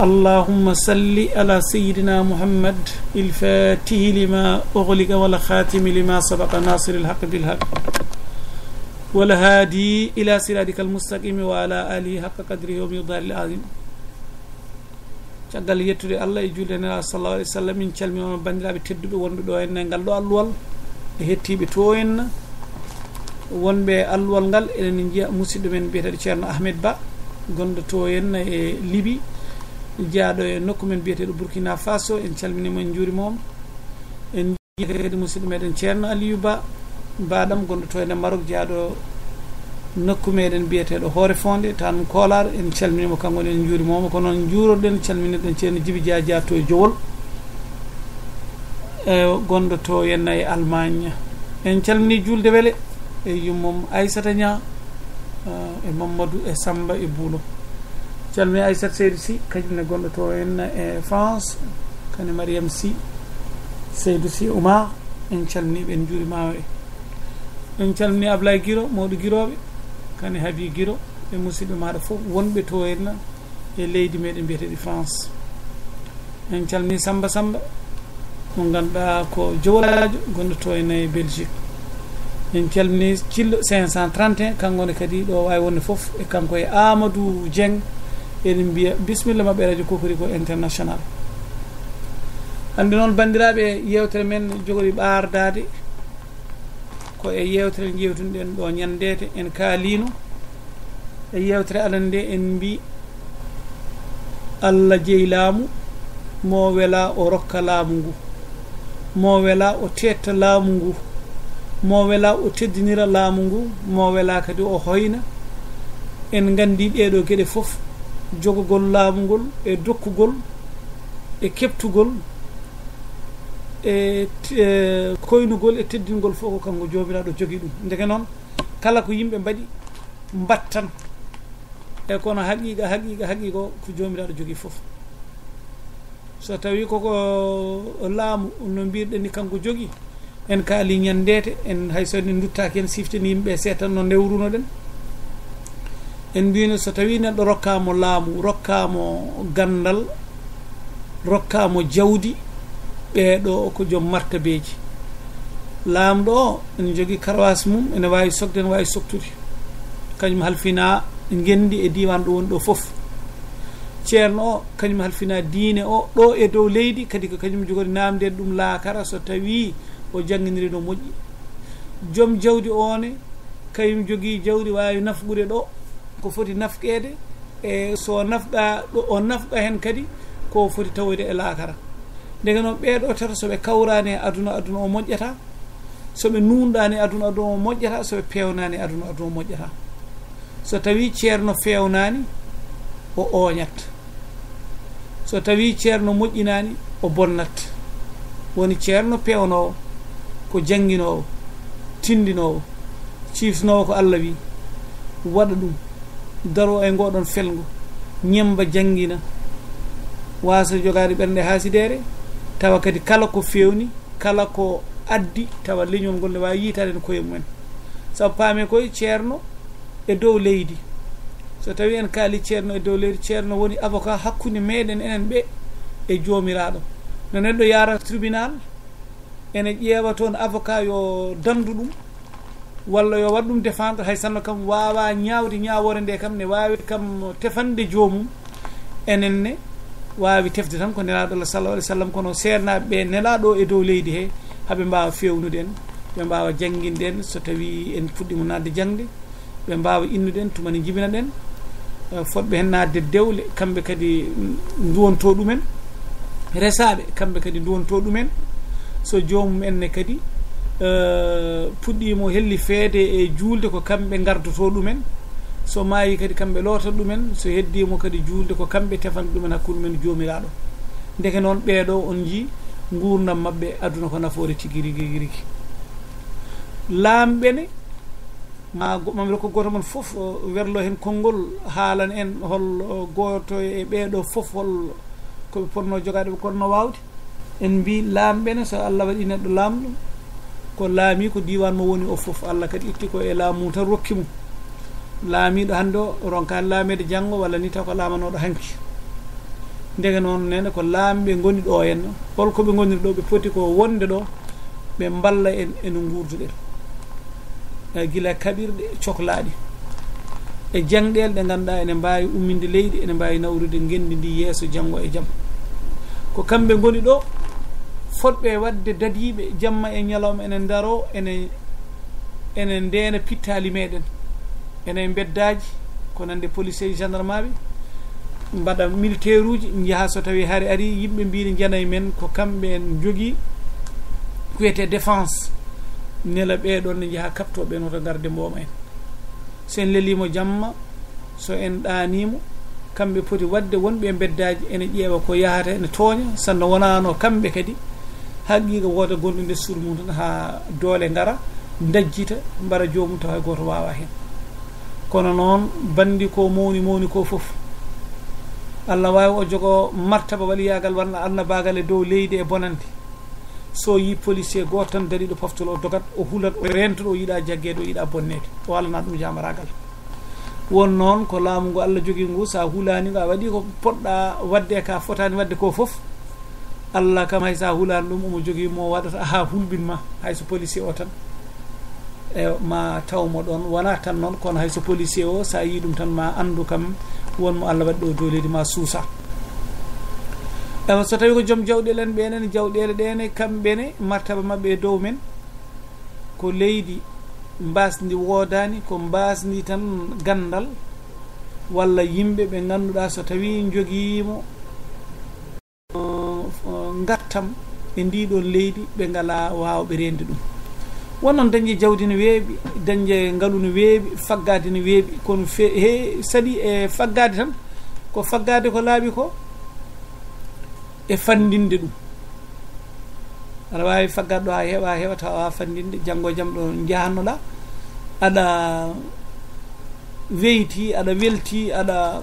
اللهم صل على سيدنا محمد الفاتح لما أغلق والخاتم لما سبق ناصر الحق بالحق والهادي إلى صراطك المستقيم وعلى آله حق قدره ومقداره العظيم. caggal yettude Allah e julde nela sallallahu alaihi wasallam min calmima bandiraɓe tedduɓe wonɓe ɗo henne ngal ɗo alluwal e hettiɓe to henna wonɓe alluwal ngal enen jiya musidɗo men biyeteɗo ceerno Ahmed Ba gonɗo to henna e Libi jaaɗo e nokku men biyeteɗo Burkina Faso en calminimo en juurimomo en jiya kadi musidɗo meɗen ceerno Aliou Ba mbaɗam gonɗo to henne Maroc jaaɗo nokku meɗen biyeteɗo Horefonde tan Kolar en calminimo kanko en juurimomo ko noon juuroɗen calminirɗen ceerno Djibi Dia to e Jowol gonɗo to henna e Allemagne en calmini julde wele e yummum Aissata Nia e Mamadou e Samba e Boulo calmini Aissata Seydou Sy kañumne gonɗo to henna e France kane Mariame Sy Seydou Sy Oumar en calminiɓe en juurimaɓe en calmini Ablaye Guiro mawɗo Guiroɓe kane Habi Guiro e musidɓe maɗa fof wonɓe to henna e leydi meɗen mbiyeteɗi France en calmini Samba mo ganduɗa ko jowolajo gonɗo to henna e Belgique en calmini Cillo 531 kankone kadi ɗo wawi wonde foof e kanko e Amadou Dieng eɗen mbiya bisimilla mabɓe radio Kokoriko international. hande noon bandiraɓe yewtere men jogori ɓardade ko e yewtere jewtuɗen ɗo ñandede en kaalino e yewtere alan nde en mbi Allah jeeyi laamu mo wela o rokka laamu ngu mo wela o tetta laamu ngu mo wela o teddinira laamu ngu mo wela kadi o hoyna en gandi ɗeɗo gueɗe foof jogogol laamu ngol e dokkugol e keptugol e koynugol e teddingol fof ko kanko jomiraɗo jogui ɗum ndeke noon kala ko yimɓe mbaɗi mbattan e kono haqiqa ko jomiraɗo jogui foof so tawi koko laamu no mbirɗen ni kanko jogui en kaali ñandede en hayso en duttaki en siftini yimɓe setan no ndewruno ɗen en mbino so tawi neɗɗo rokkamo laamu rokkamo gandal rokkamo jawdi ɓeɗo ko joom martabeji laamɗo o ene jogui karawas mum ene wawi sogde ene wawi soktude kañum halfina gendi e diwan ɗo woni ɗo foof ceerno o kañum halfina diine o ɗo e dow leydi kadi ko kañum jogori namde ɗum laakara so tawi o jangguiniri no moƴƴi joom jawdi one kañum jogui jawdi wawi nafgude ɗo ko foti nafqede e so nafɗa ɗo o nafɗa hen kadi ko foti tawoyde e laakara ndege noon ɓeɗo tata soɓe kawrani e aduna o moƴƴata soɓe nunɗani aduna o moƴƴata soɓe pewnani aduna o moƴƴata so tawi ceerno fewnani o oñat so tawi ceerno moƴƴinani o bonnat woni ceerno pewnowo ko jangguinowo tindinowo cifnowo ko Allah wi waɗa ɗum daro e ngoɗon felgo ñemba jangguina wasa jogade ɓernde hasidere tawa kadi kala ko fewni kala ko addi tawa leñol ngol ne wawi yitade no koye mumen sabu paame koye ceerno e dow leydi so tawi en kaali ceerno e dow leydi ceerno woni avocat hakkude meɗen enen ɓe e jomiraɗo no neɗɗo yara tribunal ene ƴeewa toon avocat yo dandu ɗum walla yo waɗ ɗum défendre hay sanno kam wawa ñawde ñawore nde kam ne wawi kam tefande jomum enenne wawi tefde tan ko nelaɗo Allah sallallahu alaihi wasallam kono sernaɓe ɓe nelaɗo e dow leydi he haaɓe mbawa fewnude en ɓe mbawa jangguinde en so tawi en puɗɗimo nadde jangde ɓe mbawa innude en tumani jibina ɗen fodɓe hen nadde dewle kamɓe kadi duwonto ɗumen resaɓe kamɓe kadi duwonto ɗumen so jomum enne kadi puɗɗimo helli feede e julde ko kamɓe gardoto ɗumen so maayi kadi kamɓe loota ɗumen so heddimo kadi julde ko kamɓe tefan ɗumen hakkude men jomiraɗo ndeke noon ɓeɗo on jii gurdam mabɓe aduna ko nafoore tigui rigui laamɓene mamre ko goto mon foof werlo hen konngol haalan en hol goto e ɓeɗo foof hol koɓe ponno jogade ɓe konno wawde en mbi laamɓene so Allah waɗi neɗɗo lamɗo ko laami ko diwan mo woni o foof Allah kadi itti ko e laamu tan rokki mum laamiɗo hande o ronkani laamede janggo walla ni taw ko lamanoɗo hanki ndege noon nene ko laamɓe ngoni ɗo henna holko ɓe goniri ɗo ɓe poti ko wonde ɗo ɓe mballa en eno gurduɗen gila kaɓirɗe cohlaaɗi e jangɗele ɗe ganduɗa ene mbawi umminde leydi ene mbawi nawrude gendi ndi yeeso janggo e jaam ko kamɓe goni ɗo fotɓe wadde dadiɓe jamma e ñalawma ene daro ene ndena pittali meɗen ene beddaji ko nande policier gendarme ɓe mbaɗa militaire uji jaaha so tawi haare ari yimɓe mbini janay men ko kamɓe en jogui kuyete défense nela ɓeɗon ne jaaha kaptoɓe no to garde mboma en sen lelimo jamma so en ɗanimo kamɓe poti wadde wonɓe beddaji ene ƴeewa ko yahata ene tooña sanno wonano kamɓe kadi haqiqa woda gonɗo nde suur mum tan ha doole ngara dajjita mbara jomum taw hay goto wawa hen kono noon bandi ko mawni ko foof Allah wawi o jogo martaba waliyagal wanna annabagal e dow leydi e bonande so yi policier goto tan dariɗo poftol o dogat o hulat o rentoɗo o yiiɗa jaggede o yiiɗa bonnede o alana ɗum jamaragal won noon ko laamu ngu Allah jogui ngu sa hulani ngu a waɗi ko poɗɗa wadde ka fotani wadde ko foof Allah kam hay sa hulani ɗum omo jogui mo waɗata ha hulɓinma hayso policier o tan e ma tawmo ɗon wona tan noon kono hayso policier o sa yi ɗum tan ma andu kam wonmo Allah waɗi ɗo dow leydi ma suusa so tawi ko joom jawɗele en ɓenen jawɗele ɗene kamɓene martaba mabɓe e dow men ko leydi mbasdi wodani ko mbasdi tan gandal walla yimɓe ɓe ganduɗa so tawi joguimo gattam e ndiɗon leydi ɓe ngala wawɓe rende ɗum wonnon dañde jawdi no weeɓi dañde ngaalu no weeɓi faggade no weeɓi kono saɗi e faggade tan ko faggade ko laaɓi ko e fandinde ɗum aɗa wawi faggade ɗo ha heeɓa tawa fandinde janggo e jaam ɗo jahannoɗa aɗa weyti aɗa welti aɗa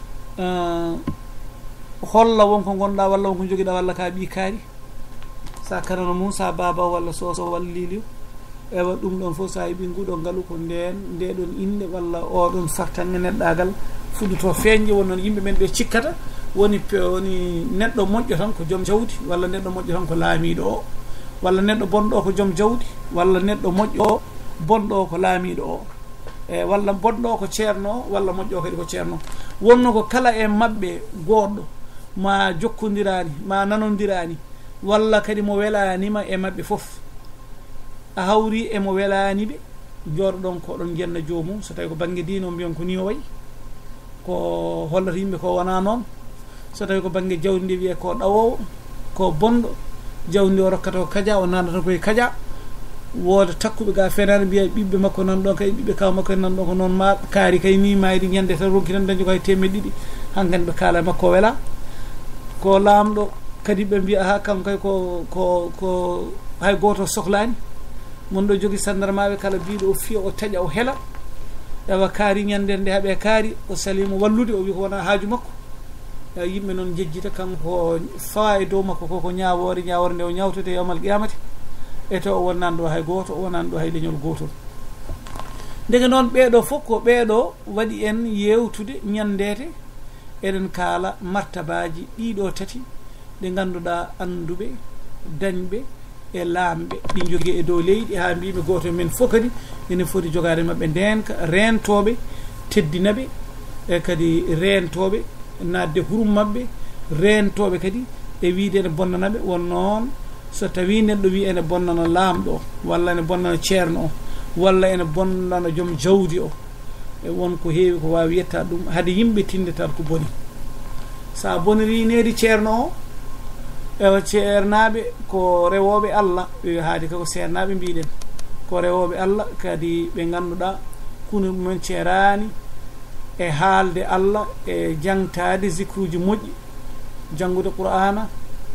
holla wonko gonɗa walla wonko joguiɗa walla ka ɓi kaari sa kanano mum sa baba walla soso walla liliw ewa ɗum ɗon fof sa heeɓi nguɗo ngaalu ko ndeɗon inde walla oɗon fartange neɗɗagal fuɗɗoto feeñde won noon yimɓe men ɓe cikkata woni neɗɗo moƴƴo tan ko joom jawdi walla neɗɗo moƴƴo tan ko laamiɗo o walla neɗɗo bonɗo o ko joom jawdi walla neɗɗo moƴƴo o bonɗo o ko laamiɗo o e walla bonɗo o ko ceerno o walla moƴƴo o kadi ko ceerno wonno ko kala e mabɓe goɗɗo ma jokkodirani ma nanodirani walla kadi mo welanima e mabɓe foof a hawri emo welaniɓe jooɗoɗon ko ɗon jenna jomum so tawi ko banggue dino mbiyon ko ni o wayi ko hollata yimɓe ko wona noon so tawi ko banggue jawdi ndi wiye ko ɗawowo ko bonɗo jawdi ndi o rokkata ko kadia o nandata koye kadia wooda takkuɓe ga fenani mbiya ɓiɓɓe makko nan ɗon kay ɓiɓɓe kaw makko nan ɗon ko noon ma kaari kay ni mayri ñande tan ronki tan dañi ko hay temedde ɗiɗi hankkadi ɓe kaala makko o wela ko laamɗo kadi ɓe mbiya ha kanko kay ko hay goto sohlani mon ɗo jogui sandarmaɓe kala biɗo o fiya o taƴa o heela ewa kaari ñande nde haaɓe kaari o salimo wallude o wi ko wona haaju makko yimɓe noon jejjita kanko fawa e dow makko koko ñawore nde o ñawtete yawmal qiyamati e to o wonnani ɗo hay goto o wonani ɗo hay leñol gotol ndege noon ɓeɗo fof ko ɓeɗo waɗi en yewtude ñandede eɗen kaala martabaji ɗiɗo tati ɗe ganduɗa anduɓe dañɓe e laamɓe ɗi jogui e dow leydi ha mbimi goto men fof kadi ene foti jogade mabɓe ndenka rentoɓe teddinaɓe e kadi rentoɓe nadde hurum mabɓe rentoɓe kadi e wiide ene bonnanaɓe won noon so tawi neɗɗo wi ene bonnana laamɗo walla ene bonnana ceerno o walla ene bonnana joom jawdi o e wonko heewi ko wawi yetta ɗum haade yimɓe tindetal ko boni sa boniri nedi ceerno o ewa ceernaɓe ko rewoɓe Allah ɓe haadi kako ceernaɓe mbiɗen ko rewoɓe Allah kadi ɓe ganduɗa kunu mumen ceerani e haalde Allah e jangtade zicruji moƴƴi janngude qur'ana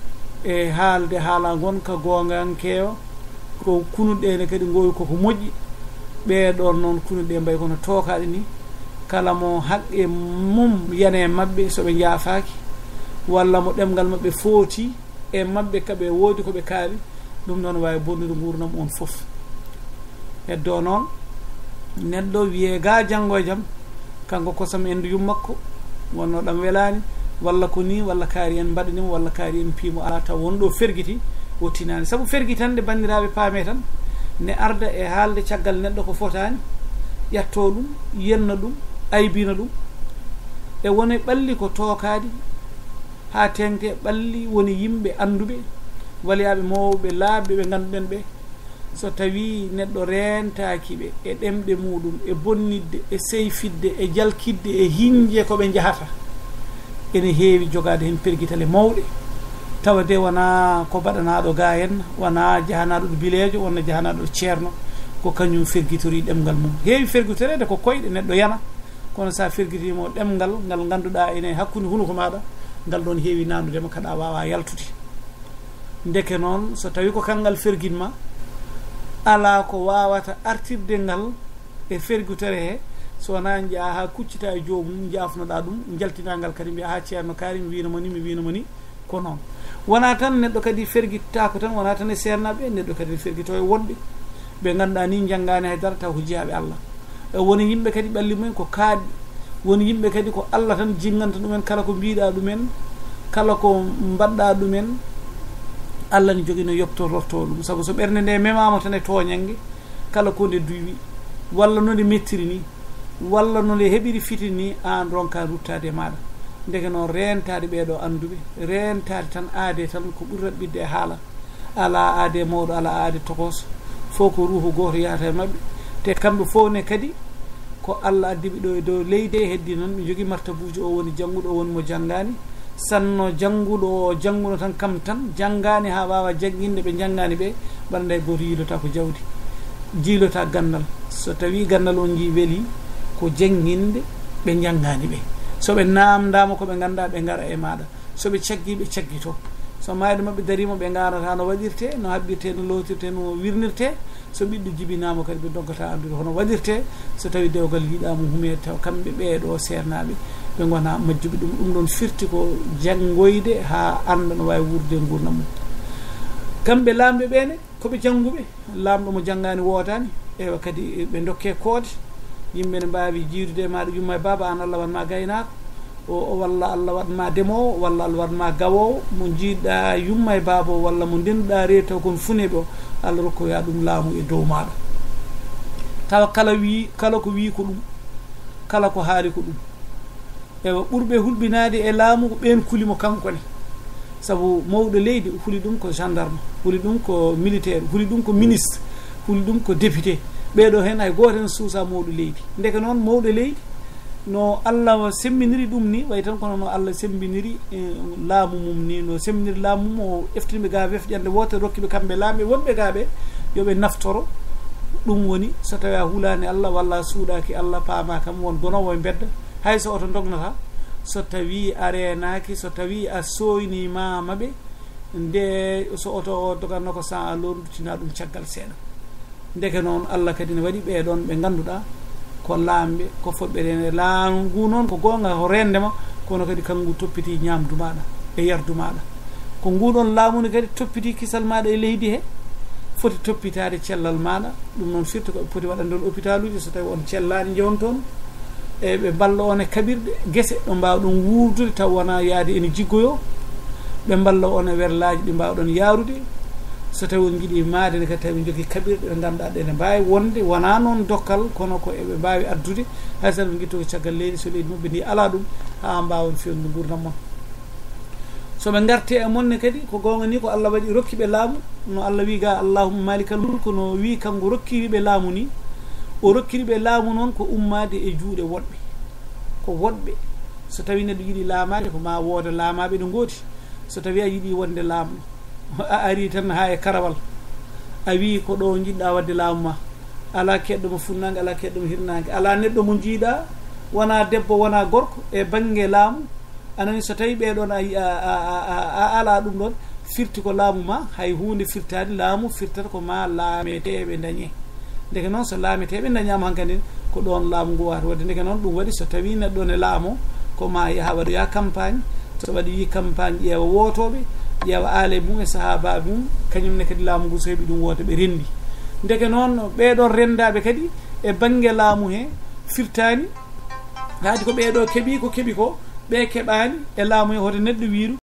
e haalde haala gonka gongankewa ko kunuɗene kadi gowi koko moƴƴi ɓeɗon noon kunuɗe mbay kono tokaɗe ni kala mo haqqe mum yane mabɓe soɓe jaafaki walla mo ɗemgal mabɓe footi e mabɓe kaɓe woodi koɓe kaali ɗum noon wawi bonnude gurdam on foof heddo noon neɗɗo wiye ga janggo e jaam kanko kosam endu yummakko wonno ɗam welani walla ko ni walla kaari en mbaɗanimo walla kaari en piimo ala taw wonɗo ferguiti o tinani saabu ferguitande bandiraɓe paame tan ne arda e haalde caggal neɗɗo ko fotani ƴatto ɗum yenna ɗum aybina ɗum e woni ɓalli ko tookadi ha tengte ɓalli woni yimɓe anduɓe waliyaɓe mawɓe laaɓɓe ɓe ganduɗen ɓe so tawi neɗɗo rentakiɓe e ɗemɗe muɗum e bonnidde e seyfidde e jalkidde e hiñje koɓe jahata ene heewi jogade hen perguitale mawɗe tawa de wona ko baɗanaɗo ga en wona jahanaɗo ɗo bilejo wonna jahanaɗo ɗo ceerno ko kañum ferguitori ɗemgal mum heewi ferguitorede ko koyɗe neɗɗo yana kono sa ferguitimo ɗemgal ngal ganduɗa ene hakkude hunuko maɗa ngal ɗon heewi nandudema kaɗa wawa yaltude ndeke noon so tawi ko kangal ferguinma ala ko wawata artirde ngal e ferguitore he so wona jaa ha kuccita e jomum jafnoɗa ɗum jaltinagal kadi mbiya ha ceerno kaari mi winoma ni mi winoma ni ko noon wona tan neɗɗo kadi ferguittako tan wona tan e sernaɓe neɗɗo kadi ferguito e wonɓe ɓe ganduɗa ni janggani haydara taw ko jeeyaɓe Allah woni yimɓe kadi ɓalli mumen ko kaaɗi woni yimɓe kadi ko Allah tan jinganta ɗumen kala ko mbiɗa ɗumen kala ko mbaɗɗa ɗumen Allah ne jogui no yoptororto ɗum saabu so ɓerde nde memama tan e toñangue kala ko nde duwi walla no nde mettiri ni walla no nde heɓiri fiti ni an ronka ruttade e maɗa ndeke noon rentade ɓeɗo anduɓe rentade tan aade tan ko ɓuri raɓɓidde e haala ala aade mawɗo ala aade tokos fof ko ruuhu goto yahata e mabɓe te kamɓe fof ne kadi ko Allah addiɓe ɗo e dow leydi e heddi noon ɓe jogui martabuji o woni jangguɗo o woni mo janggani sanno jangguɗo o jangguno tan kam tan janggani ha wawa jangguinde ɓe janggani ɓe ɓanday goto yiilota ko jawdi jiilota gandal so tawi gandal on jii weeli ko jangguinde ɓe janggani ɓe soɓe namdama koɓe ganduɗa ɓe gara e maɗa soɓe caggi ɓe caggito so mayɗo mabɓe darima ɓe garata no waɗirte no haɓɓirte no lowtirte no wirnirte so ɓiɗɗo jibinama kadi ɓe doggata andude hono waɗirte so tawi dewgal yiiɗama humede taw kamɓe ɓeeɗo sernaɓe ɓe gona majjuɓe ɗum ɗon firti ko janggoyde ha anda no wawi wurde gurdam mum kamɓe lamɓe ɓene koɓe jangguɓe lamɗo mo janggani wodani ewa kadi ɓe dokke koode yimɓe ne mbawi jiirude maɗa yumma e baba an Allah wanma gaynako o walla Allah waɗma demowo walla Allah waɗma gawowo mo jiiɗɗa yumma e baba o walla mo ndenduɗa rewi taw kon funeɓe o Allah rokkoya ɗum laamu e dow maɗa tawa kala ko wi ko ɗum kala ko haali ko ɗum ewa ɓurɓe hulɓinade e laamu ko ɓen kulimo kankone saabu mawɗo leydi huuli ɗum ko gendarme huuli ɗum ko militaire huuli ɗum ko ministre huuli ɗum ko député ɓeɗo hen hay goto hen suusa mawɗo leydi ndeke noon mawɗo leydi no Allah semminiri ɗum ni way tan kono no Allah sembiniri laamu mum ni no semminiri laamu mum o eftinɓe ga wefƴande wotere rokkiɓe kamɓe laamɓe wonɓe gaɓe yoɓe naftoro ɗum woni so tawi a hulani Allah walla suuɗaki Allah paama kam won gonowo e bedda hay so oto dognata so tawi a renaki so tawi a soynima ɓe nde so oto o doganno ko sa a lordutina ɗum caggal seeɗa ndeke noon Allah kadi ne waɗi ɓeɗon ɓe ganduɗa ko laamɓe ko foɗɓe rene laamu ngu noon ko gonga ko rendema kono kadi kanko toppiti ñamdu maɗa e yardu maɗa ko nguɗon laamuni kadi toppiti kisal maɗa e leydi he foti toppitade cellal maɗa ɗum noon firti ko foti waɗande on hôpital uji so tawi on cellani jewon toon e ɓe balla on e kaɓirɗe guese ɗo mbawa ɗum wurdude taw wona yaade ene jiggoyo ɓe balla on e werlaji ɗi mbawɗon yarude so tawi on jiiɗi maade ne kadi tawi jogui kaɓirɗe ɓe ganduɗa ɗe ne mbawi wonde wona noon dokkal kono ko eɓe mbawi addude hay so ɓe guitto ko caggal leydi so leydi mabɓe ndi ala ɗum ha mbawon fewnude gurdam mon soɓe garte e monne kadi ko gonga ni ko Allah waɗi rokkiɓe laamu no Allah wi ga allahumma malikal mulk no wi kanko rokkiriɓe laamu ni o rokkiriɓe laamu noon ko ummade e juuɗe woɗɓe ko woɗɓe so tawi neɗɗo yiiɗi laamade ko ma wooda laamaɓe ɗo gooti so tawi a yiiɗi wonde laamɗo a ari tan ha e karawal a wi ko ɗo jiɗɗa wadde laamu ma ala keɗɗo mo funnangue ala keɗɗo mo hirnangue ala neɗɗo mo jiiɗa wona debbo wona gorko e banggue laamu anani so tawi ɓeɗon a ala ɗum ɗon firti ko laamu ma hay hunde firtade laamu firtata ko ma laameteɓe dañe ndeke noon so laameteɓe dañama hankkadi ko ɗon laamu ngu wata wadde ndeke noon ɗum waɗi so tawi neɗɗo ne laamo ko ma yaha waɗoya campagne so waɗi yi campagne ƴeewa wotoɓe ƴeewa aale mum e sahabaɓe mum kañumne kadi laamu ngu so heeɓi ɗum wota ɓe rendi ndeke noon ɓeɗon rendaɓe kadi e banggue laamu he firtani haadi ko ɓeɗo keeɓi ko ɓe keɓani e laamu e hoto neɗɗo wiiru